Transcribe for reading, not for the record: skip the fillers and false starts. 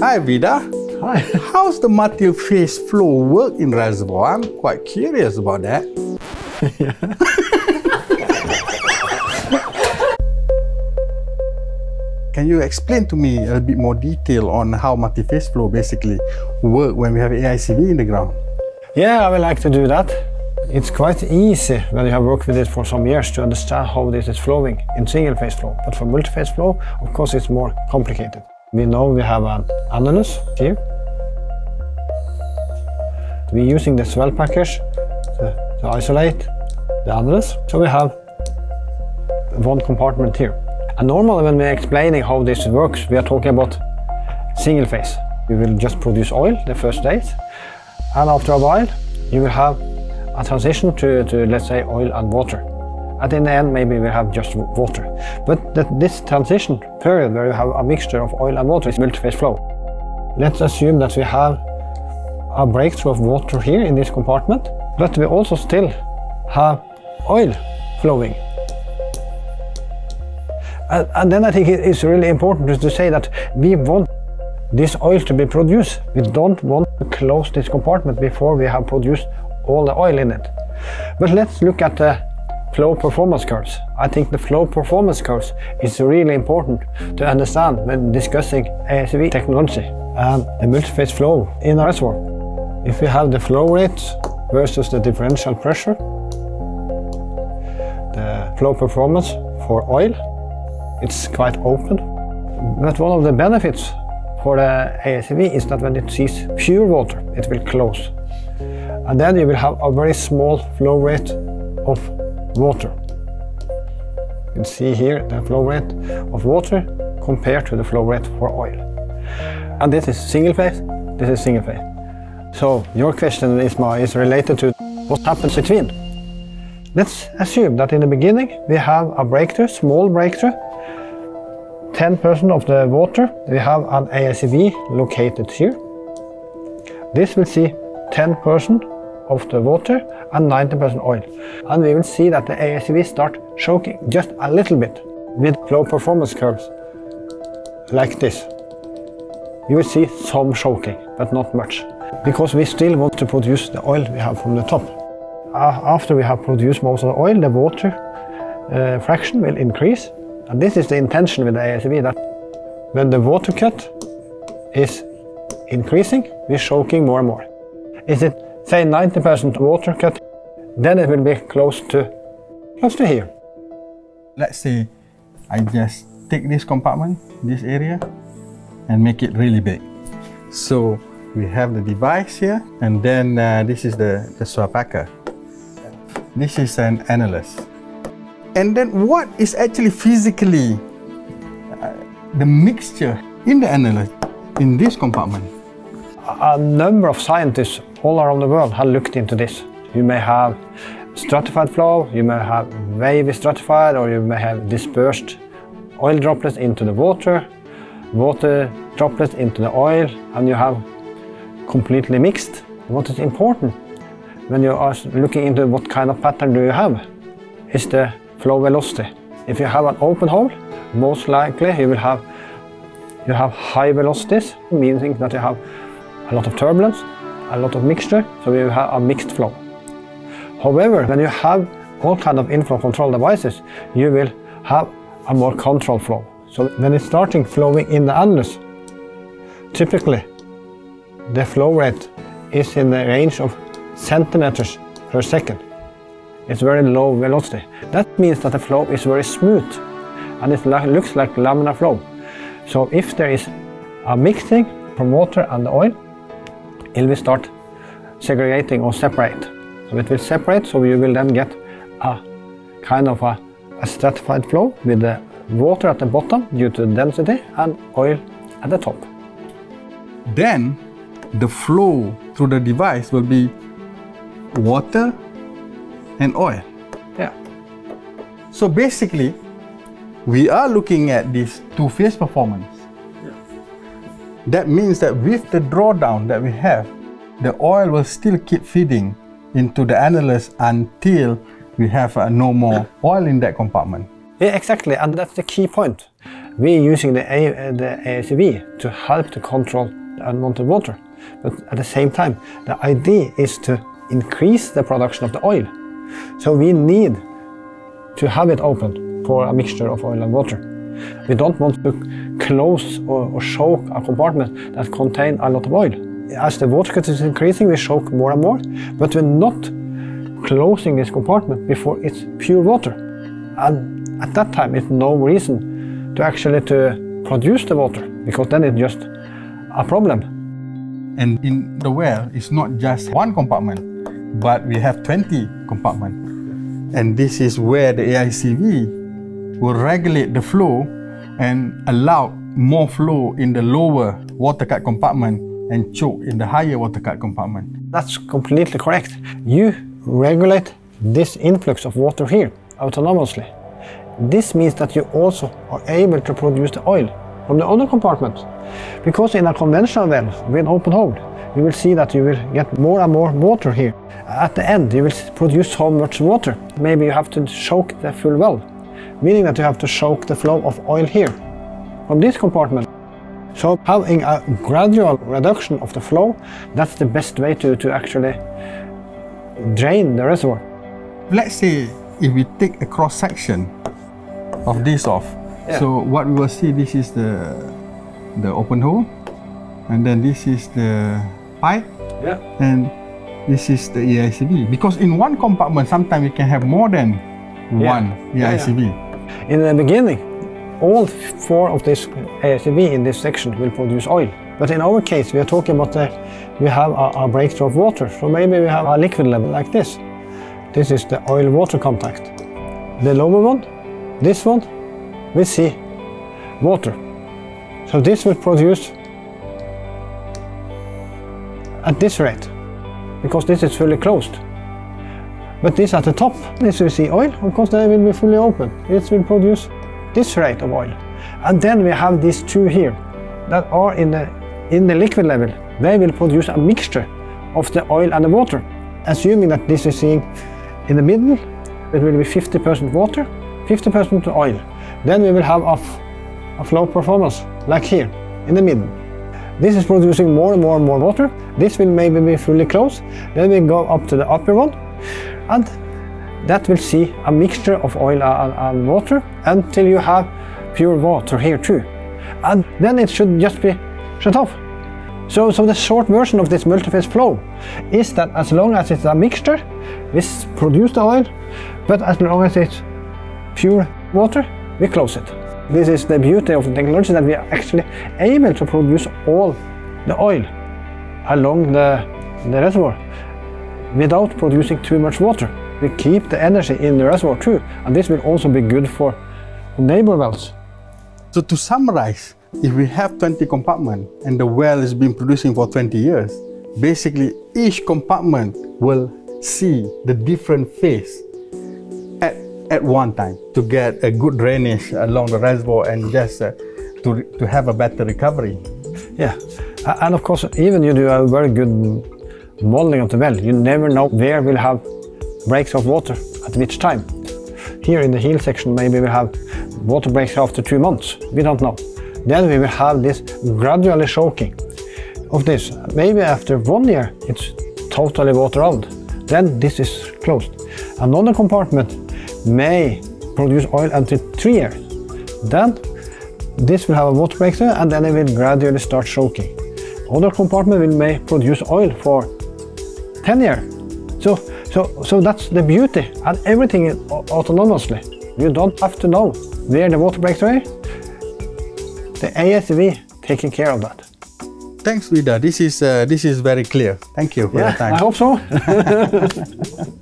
Hi Vidar. Hi. How's the multi-phase flow work in reservoir? I'm quite curious about that. Can you explain to me a bit more detail on how multi-phase flow basically work when we have AICV in the ground? Yeah, I would like to do that. It's quite easy when you have worked with it for some years to understand how this is flowing in single-phase flow. But for multi-phase flow, of course, it's more complicated. We know we have an annulus here. We're using the swell package to isolate the annulus. So we have one compartment here. And normally when we're explaining how this works, we are talking about single phase. We will just produce oil the first days. And after a while, you will have a transition to let's say, oil and water. And in the end, maybe we have just water. But this transition period where you have a mixture of oil and water is multi-phase flow. Let's assume that we have a breakthrough of water here in this compartment, but we also still have oil flowing. And then I think it's really important to say that we want this oil to be produced. We don't want to close this compartment before we have produced all the oil in it. But let's look at the flow performance curves. I think the flow performance curves is really important to understand when discussing AICV technology and the multi-phase flow in a reservoir. If we have the flow rate versus the differential pressure, the flow performance for oil, it's quite open. But one of the benefits for the AICV is that when it sees pure water, it will close. And then you will have a very small flow rate of water. You can see here the flow rate of water compared to the flow rate for oil. And this is single phase, this is single phase. So your question, Isma, is related to what happens between. Let's assume that in the beginning we have a breakthrough, small breakthrough. 10% of the water, we have an AICV located here. This will see 10% of the water and 90% oil. And we will see that the AICV start choking just a little bit with flow performance curves like this. You will see some choking, but not much, because we still want to produce the oil we have from the top. After we have produced most of the oil, the water fraction will increase. And this is the intention with the AICV, that when the water cut is increasing, we're choking more and more. Is it, say, 90% water cut, then it will be close to here. Let's say I just take this compartment, this area, and make it really big. So we have the device here, and then this is the swell packer. This is an annulus. And then what is actually physically the mixture in the annulus in this compartment? A number of scientists all around the world have looked into this. You may have stratified flow, you may have wavy stratified, or you may have dispersed oil droplets into the water, water droplets into the oil, and you have completely mixed. What is important when you are looking into what kind of pattern do you have is the flow velocity. If you have an open hole, most likely you have high velocities, meaning that you have a lot of turbulence, a lot of mixture, so you have a mixed flow. However, when you have all kind of inflow control devices, you will have a more controlled flow. So when it's starting flowing in the annulus, typically the flow rate is in the range of centimeters per second. It's very low velocity. That means that the flow is very smooth and it looks like laminar flow. So if there is a mixing from water and the oil, it will start segregating or separate. So it will separate, so you will then get a kind of a stratified flow with the water at the bottom due to the density and oil at the top. Then the flow through the device will be water and oil. Yeah. So basically, we are looking at this two-phase performance. Yeah. That means that with the drawdown that we have, the oil will still keep feeding into the annulus until we have no more oil in that compartment. Yeah, exactly, and that's the key point. we're using the AICV to help to control the unwanted water. But at the same time, the idea is to increase the production of the oil. So we need to have it open for a mixture of oil and water. We don't want to close or choke a compartment that contains a lot of oil. As the water cut is increasing, we choke more and more, but we're not closing this compartment before it's pure water. And at that time, it's no reason to actually to produce the water, because then it's just a problem. And in the well, it's not just one compartment, but we have 20 compartments. And this is where the AICV will regulate the flow and allow more flow in the lower water cut compartment and choke in the higher water cut compartment. That's completely correct. You regulate this influx of water here autonomously. This means that you also are able to produce the oil from the other compartments. Because in a conventional well with open hole, you will see that you will get more and more water here. At the end, you will produce so much water. Maybe you have to choke the full well, meaning that you have to choke the flow of oil here from this compartment. So having a gradual reduction of the flow, that's the best way to actually drain the reservoir. Let's say if we take a cross section of this off. Yeah. So what we will see, this is the open hole, and then this is the pipe, yeah, and this is the AICV. Because in one compartment, sometimes you can have more than one AICV. Yeah. In the beginning, all 4 of this AICV in this section will produce oil. But in our case, we are talking about we have a breakthrough of water. So maybe we have a liquid level like this. This is the oil-water contact. The lower one, this one, we see water. So this will produce at this rate, because this is fully closed. But this at the top, this will see oil, because they will be fully open. It will produce this rate of oil. And then we have these 2 here that are in the liquid level. They will produce a mixture of the oil and the water. Assuming that this is seeing in the middle, it will be 50% water, 50% oil. Then we will have a flow performance like here in the middle. This is producing more and more and more water. This will maybe be fully closed. Then we go up to the upper one, and that will see a mixture of oil and water until you have pure water here too. And then it should just be shut off. So the short version of this multiphase flow is that as long as it's a mixture, we produce the oil, but as long as it's pure water, we close it. This is the beauty of the technology, that we are actually able to produce all the oil along the reservoir without producing too much water. We keep the energy in the reservoir too, and this will also be good for neighbor wells. So to summarize, if we have 20 compartments and the well has been producing for 20 years, basically each compartment will see the different phase at one time to get a good drainage along the reservoir and just to have a better recovery. Yeah, and of course, even you do a very good modeling of the well, you never know where we'll have breaks of water at which time. Here in the heel section, maybe we'll have water breaks after 2 months. We don't know. Then we will have this gradually choking of this. Maybe after 1 year, it's totally water out. Then this is closed. Another compartment may produce oil until 3 years. Then this will have a water breakthrough, and then it will gradually start choking. Other compartment may produce oil for 10 years. So that's the beauty, and everything is autonomously. You don't have to know where the water breakthrough is. The AICV taking care of that. Thanks, Vidar. This is very clear. Thank you for your time. I hope so.